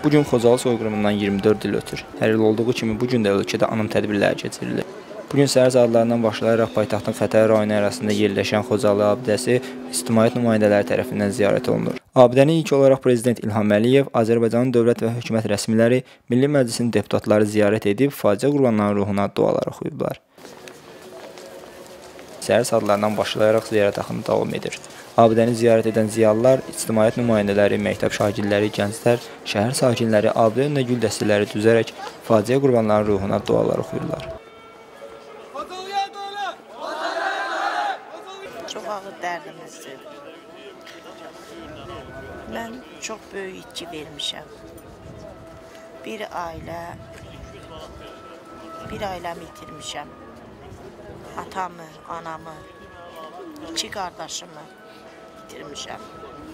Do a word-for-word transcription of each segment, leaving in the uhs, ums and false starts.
Bugün Xocalı soyqırımından iyirmi dörd il ötür. Hər il olduğu kimi bugün də ölkədə anım tədbirləri keçirilir. Bugün səhər saatlarından başlayaraq paytaxtın Xətai rayonu ərazisində yerləşən Xocalı abidəsi ictimaiyyət nümayəndələri tərəfindən ziyarət olunur. Abidəni ilk olaraq Prezident İlham Əliyev, Azərbaycanın dövlət və hökumət rəsmiləri, Milli Məclisin deputatları ziyarət edib faciə qurbanlarının ruhuna dualar oxuyublar. Səhər saatlarından başlayaraq ziyarət axını davam edir. Abidəni ziyarət edən ziyalılar, ictimaiyyət nümayəndələri, məktəb şagirdləri, gənclər, şəhər sakinləri abidə önünə gül dəstələri düzərək faciə qurbanlarının ruhuna dualar oxuyurlar. Çox ağır dərdimizdir. Mən çox böyük itki vermişəm. Bir ailə, bir ailəmi itirmişəm. Atamı, anamı, iki qardaşımı itirmişəm.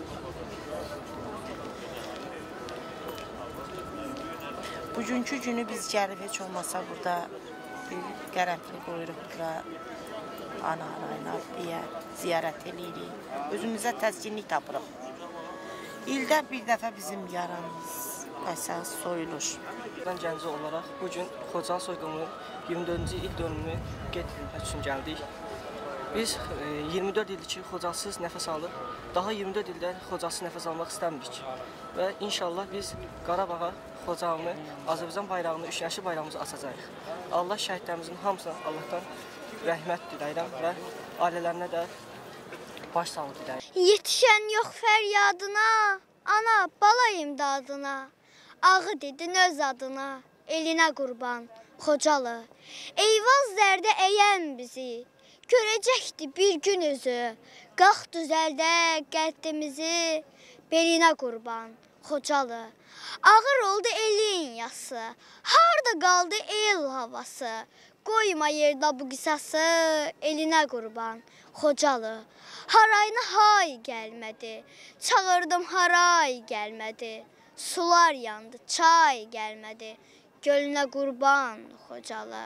Bugünkü günü biz gəlib heç olmasa burada bir qərənfil qoyuruq bura ana-anayla deyə ziyarət edirik. Özümüzə təzginlik tapırıq. İldə bir dəfə bizim yaramız əsas soyulur. Mən gənci olaraq bugün Xocalı soyqırımının iyirmi dördüncü il dönümünü qeyd etmək üçün gəldik. Biz iyirmi dörd ildir ki, Xocalısız nəfəs alıb, daha iyirmi dörd ildə Xocalısız nəfəs almaq istəmirik. Və inşallah biz Qarabağa, Xocalını, Azərbaycan bayrağını, üçyaşı bayrağımızı açacağıq. Allah şəhidlərimizin hamısına Allahdan rəhmət diləyirəm və ailələrinə də baş sağlığı diləyirəm. Yetişən yox fəryadına, ana bala imdadına, ağı dedin öz adına, elinə qurban, Xocalı. Eyvaz dərdə əyən bizi, görəcəkdi bir gün üzü, qalx düzəldə qəddimizi, belinə qurban, Xocalı. Ağır oldu elin yası, harda qaldı el havası, qoyma yerdə bu qisası, elinə qurban, Xocalı. Harayına hay gəlmədi, çağırdım haray gəlmədi, sular yandı, çay gəlmədi, gölünə qurban, Xocalı.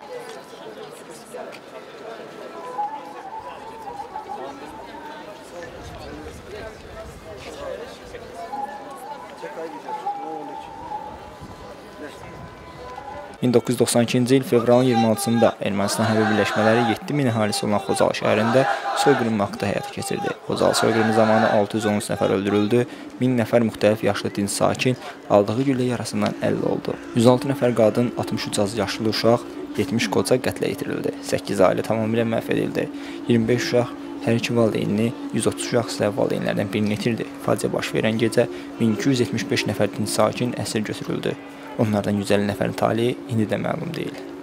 min doqquz yüz doxsan ikinci il fevralın iyirmi altısında Ermənistan hərbi birləşmələri yeddi min əhalisi olan Xocalı şəhərində soyqırım aktı həyata keçirdi. Xocalı soyqırımı zamanı altı yüz on üç nəfər öldürüldü, min nəfər müxtəlif yaşlı dinc sakin aldığı güllə yarasından əlil oldu. yüz altı nəfər qadın, altmış üç az yaşlı uşaq, yetmiş qoca qətlə yetirildi. səkkiz ailə tamamilə məhv edildi. iyirmi beş uşaq hər iki valideynini, yüz otuz uşaq isə valideynlərdən birini itirdi. Faciə baş verən gecə min iki yüz yetmiş beş nəfər dinc sakin əsir götürüldü. Onlardan yüz əlli nəfərin taleyi indi də məlum deyil.